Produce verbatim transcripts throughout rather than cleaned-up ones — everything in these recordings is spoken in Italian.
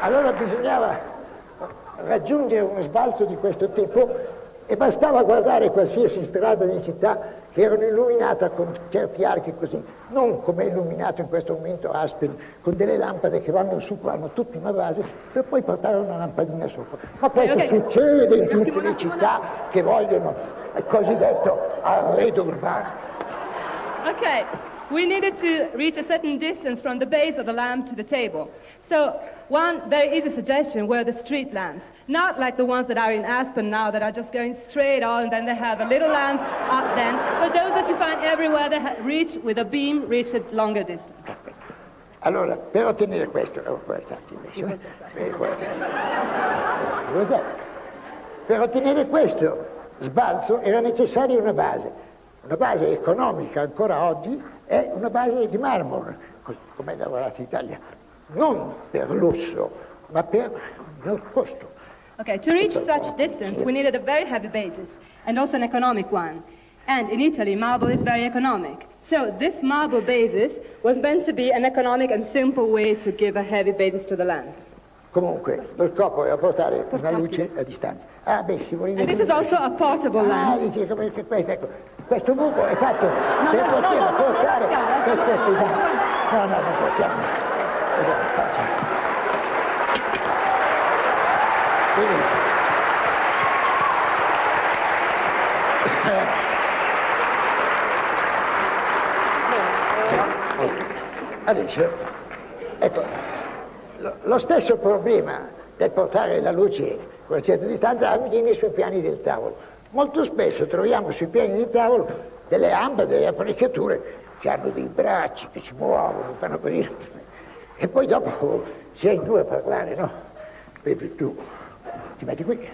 Allora bisognava raggiungere uno sbalzo di questo tipo e bastava guardare qualsiasi strada di città che era illuminata con certi archi così, non come è illuminato in questo momento Aspen, con delle lampade che vanno su, hanno tutta una base, per poi portare una lampadina sopra. Ma questo okay, okay. succede in tutte le città che vogliono il cosiddetto arredo urbano. Okay, we needed to reach a certain distance from the base of the lamp to the table. So one very easy suggestion were the street lamps, not like the ones that are in Aspen now that are just going straight on and then they have a little lamp up then, but those that you find everywhere that reach with a beam, reach a longer distance. Allora, per ottenere questo, oh, invece, eh, per ottenere questo sbalzo era necessaria una base. Una base economica ancora oggi è una base di marmo, come è lavorata in Italia, non per lusso, ma per il costo. Okay, to reach such distance, we needed a very heavy basis and also an economic one. And in Italy, marble is very economic. So this marble basis was meant to be an economic and simple way to give a heavy basis to the lamp. Comunque, lo scopo era portare una luce a distanza. Ah, beh, si vuole And this is also a portable lamp. Ah, dice come che questo, ecco, questo buco è fatto no, per no, poter no, no, portare no, questo è pesante. No, no, non portiamo. Benissimo. Adesso, ecco. Lo stesso problema del portare la luce con una certa distanza avviene sui piani del tavolo. Molto spesso troviamo sui piani del tavolo delle lampade, delle apparecchiature che hanno dei bracci che si muovono, fanno così. E poi dopo si è in due a parlare, no? Vedi tu, ti metti qui.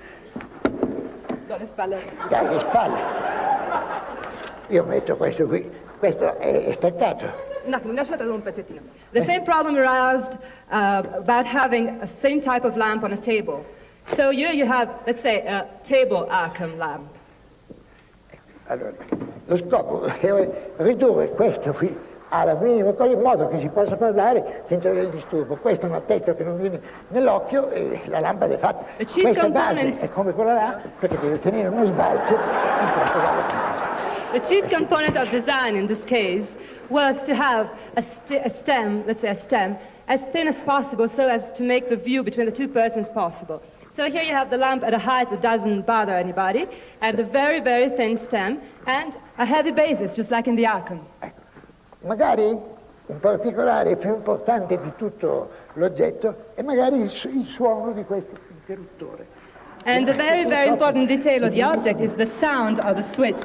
Da le spalle. Dalle spalle. Io metto questo qui, questo è, è staccato. The same problem aroused uh, about having a same type of lamp on a table. So here you have, let's say, a table Arkham lamp. Allora, lo scopo è ridurre questo qui alla minima cosa in modo che si possa parlare senza avere disturbo. Questa è una pezza che non viene nell'occhio e la lampada è fatta. Questa base è come quella là perché deve tenere uno sbalzo in questo caso. The chief component of design in this case was to have a, st a stem, let's say a stem, as thin as possible so as to make the view between the two persons possible. So here you have the lamp at a height that doesn't bother anybody, and a very, very thin stem, and a heavy basis, just like in the Arkham. Ecco. Magari un particolare più importante di tutto l'oggetto è magari il, il suono di questo interruttore. And a very, very important detail of the object is the sound of the switch.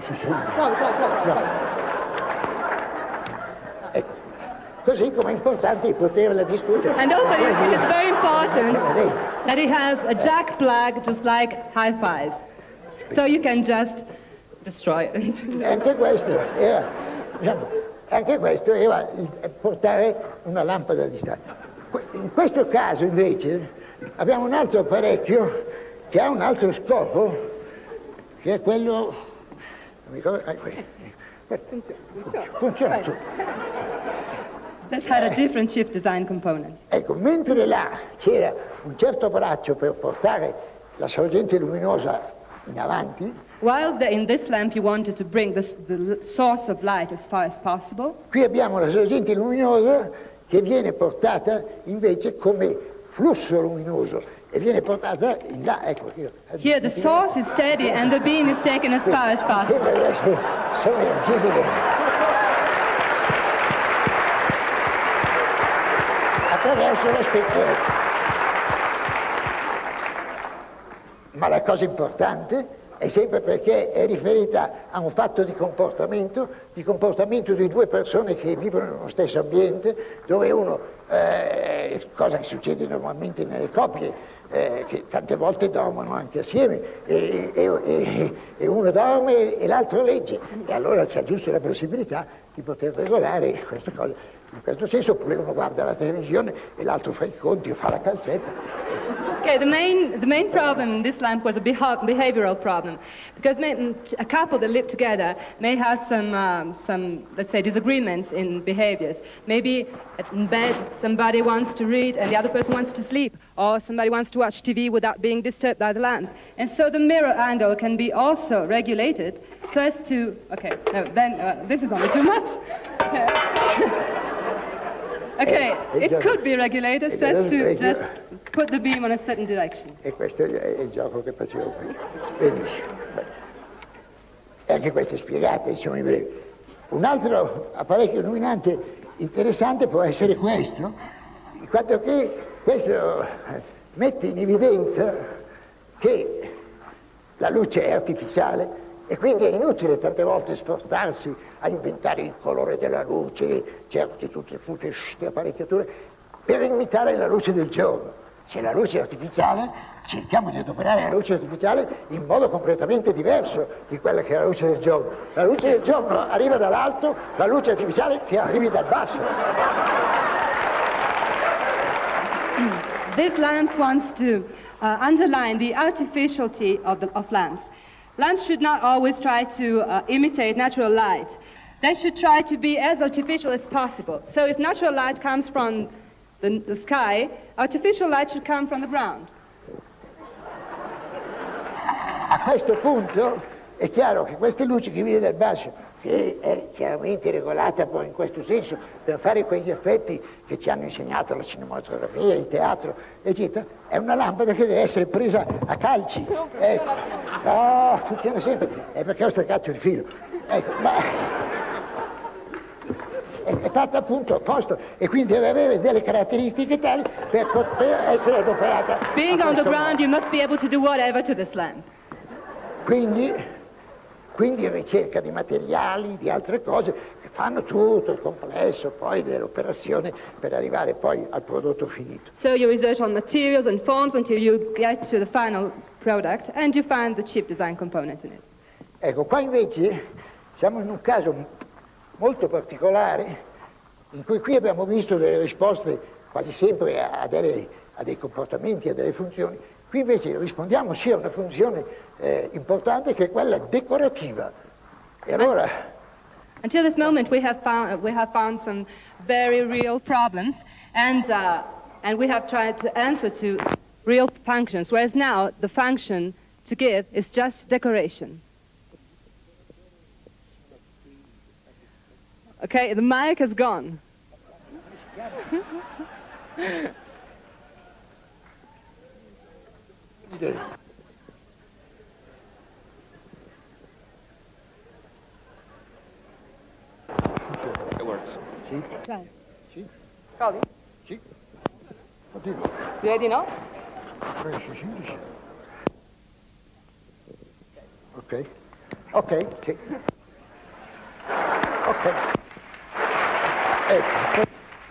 Ecco. Così come è importante poterla distruggere. And also it is very important that it has a jack plug just like hi-fis. So you can just destroy it. Anche questo era, diciamo, anche questo era portare una lampada a distanza. In questo caso invece abbiamo un altro apparecchio che ha un altro scopo, che è quello... Funziona, funziona. Funziona tutto. This had a different shift design component. Ecco, mentre là c'era un certo braccio per portare la sorgente luminosa in avanti, while the, in this lamp you wanted to bring this, the source of light as far as possible, qui abbiamo la sorgente luminosa che viene portata invece come flusso luminoso e viene portata in là, ecco. Here the source is steady and the beam is taken as far as possible. Sembra di essere sommergibile. Attraverso lo specchietto. Ma la cosa importante è sempre perché è riferita a un fatto di comportamento, di comportamento di due persone che vivono in uno stesso ambiente, dove uno, eh, cosa che succede normalmente nelle coppie, eh, che tante volte dormono anche assieme, e, e, e, e uno dorme e l'altro legge, e allora c'è giusto la possibilità di poter regolare questa cosa. In questo senso, oppure uno guarda la televisione e l'altro fa i conti o fa la calzetta. Okay, the main, the main problem in this lamp was a beha behavioral problem, because may, a couple that live together may have some, um, some, let's say, disagreements in behaviors. Maybe in bed somebody wants to read and the other person wants to sleep, or somebody wants to watch T V without being disturbed by the lamp. And so the mirror angle can be also regulated so as to, okay, no, then uh, this is only too much. Okay, it could be regulated so as to just put the beam on a certain direction. E questo è il gioco che facevo qui. Benissimo. E anche questo è spiegato, diciamo in breve. Un altro apparecchio illuminante interessante può essere questo, in quanto che questo mette in evidenza che la luce è artificiale e quindi è inutile tante volte sforzarsi a inventare il colore della luce, certe tutte queste apparecchiature, per imitare la luce del giorno. Se la luce è artificiale, cerchiamo di adoperare la luce artificiale in modo completamente diverso di quella che è la luce del giorno. La luce del giorno arriva dall'alto, la luce artificiale che arrivi dal basso. This lamp wants to uh, underline the artificiality of, the, of lamps. Lamps should not always try to uh, imitate natural light. They should try to be as artificial as possible. So if natural light comes from the, the sky, artificial light should come from the ground. A questo punto è chiaro che queste luci che viene dal basso, che è chiaramente regolata poi in questo senso per fare quegli effetti che ci hanno insegnato la cinematografia, il teatro, eccetera, è una lampada che deve essere presa a calci. Ecco. No, funziona sempre, è perché ho staccato il filo. Ecco, ma è fatta appunto apposta e quindi deve avere delle caratteristiche tali per poter essere adoperata. Being on the ground, you must be able to do whatever to this lamp. Quindi, quindi ricerca di materiali, di altre cose che fanno tutto il complesso poi dell'operazione per arrivare poi al prodotto finito. So you research on materials and forms until you get to the final product and you find the chip design component in it. Ecco, qua invece siamo in un caso molto particolare in cui qui abbiamo visto delle risposte quasi sempre a, delle, a dei comportamenti, a delle funzioni. Qui invece rispondiamo sia a una funzione eh, importante che è quella decorativa. E allora... Until this moment we have found, we have found some very real problems and, uh, and we have tried to answer to real functions, whereas now the function to give is just decoration. Okay, the mic has gone. It works. Sì? Try. Sì? Provi? Sì? Oddio. Direi di no? Questo sì, sì. Ok. Ok, sì. Ok. Ecco.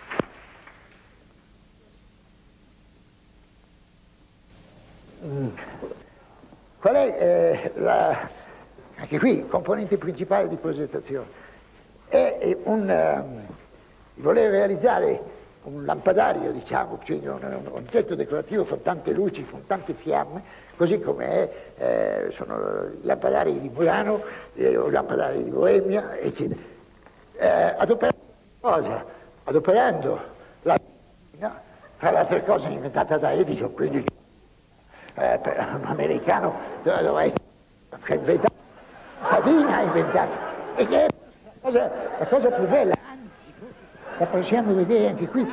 Mm. Qual è eh, la, anche qui il componente principale di progettazione? È un um, voler realizzare un lampadario, diciamo, cioè un, un oggetto decorativo con tante luci, con tante fiamme, così come è, eh, sono i lampadari di Milano, eh, o i lampadari di Boemia, eccetera. Eh, adoperando cosa? Adoperando la no? Tra le altre cose inventata da Edison, quindi eh, per un americano doveva essere inventato, Padina ha inventato, e che è la cosa, la cosa più bella, anzi, la possiamo vedere anche qui.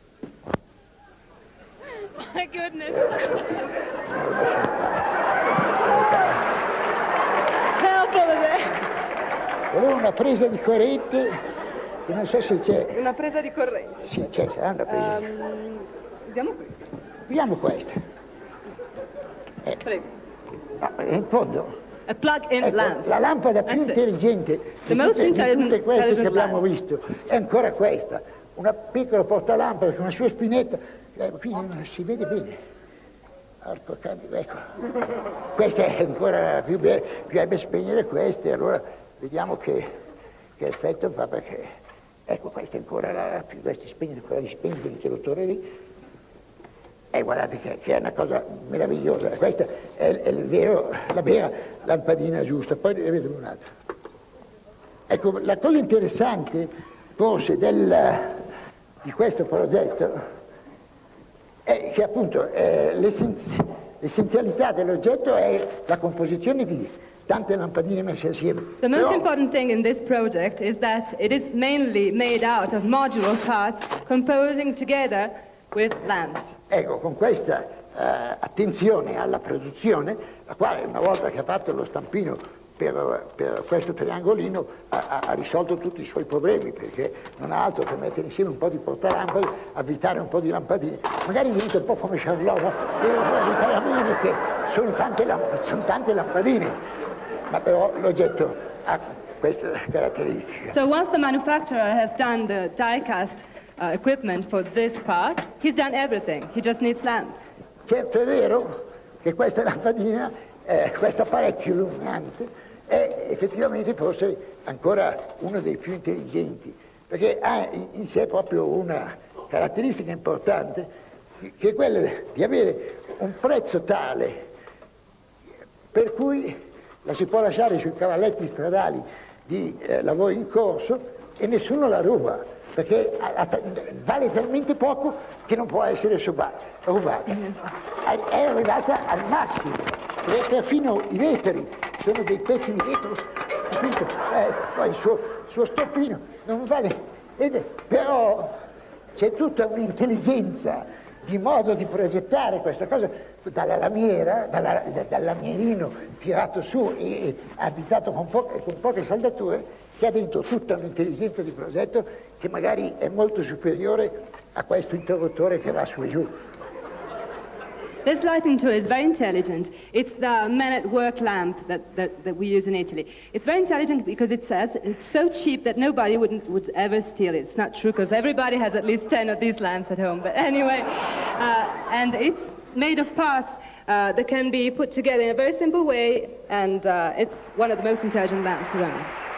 My goodness. Help over there. Volevo una presa di corrente, che non so se c'è. Una presa di corrente. Sì, c'è, sarà una presa. Um, usiamo questa. Usiamo questa. Eh, Prego. no, in fondo, A plug-in ecco, lamp. la lampada più That's it. intelligente The di most tutte, di tutte intelligent- queste che intelligent abbiamo lamp. visto è ancora questa, una piccola portalampada con una sua spinetta, eh, quindi non si vede bene. Porco cane, ecco. Questa è ancora più bella, bisognerebbe spegnere queste, allora vediamo che, che effetto fa, perché ecco questa è ancora la più bella, spegnere quella di spegnere l'interruttore lì. E guardate che, che è una cosa meravigliosa, questa è, è il vero, la vera lampadina giusta, poi ne vedremo un'altra. Ecco, la cosa interessante forse del, di questo progetto è che appunto eh, l'essenzialità dell'oggetto è la composizione di tante lampadine messe assieme. The most Però, important thing in this project is that it is mainly made out of modular parts composing together with lamps. ecco, con questa eh, attenzione alla produzione, la quale una volta che ha fatto lo stampino per, per questo triangolino ha, ha risolto tutti i suoi problemi, perché non ha altro che mettere insieme un po' di portalampade, avvitare un po' di lampadine, magari diventa un po' come Charlotte, devo avvitare a me perché sono tante, lamp- sono tante lampadine, ma però l'oggetto ha queste caratteristiche. So once the manufacturer has done the die-cast uh, equipment for this part, he's done everything. He just needs lamps. Certo è vero che questa lampadina, eh, questo apparecchio illuminante, è effettivamente forse ancora uno dei più intelligenti, perché ha in sé proprio una caratteristica importante, che è quella di avere un prezzo tale per cui la si può lasciare sui cavalletti stradali di eh, lavori in corso e nessuno la ruba, perché vale talmente poco che non può essere rubata. È arrivata al massimo, e perfino i vetri sono dei pezzi di vetro, capito? Eh, poi il suo, suo stoppino non vale, vede? Però c'è tutta un'intelligenza di modo di progettare questa cosa dalla lamiera, dalla, dal lamierino tirato su e, e abitato con, po- con poche saldature, che ha dentro tutta un'intelligenza di progetto che magari è molto superiore a questo interruttore che va su e giù. This lighting tool is very intelligent. It's the man at work lamp that, that, that we use in Italy. It's very intelligent because it says it's so cheap that nobody would, would ever steal it. It's not true because everybody has at least ten of these lamps at home. But anyway, uh, and it's made of parts uh, that can be put together in a very simple way, and uh, it's one of the most intelligent lamps around.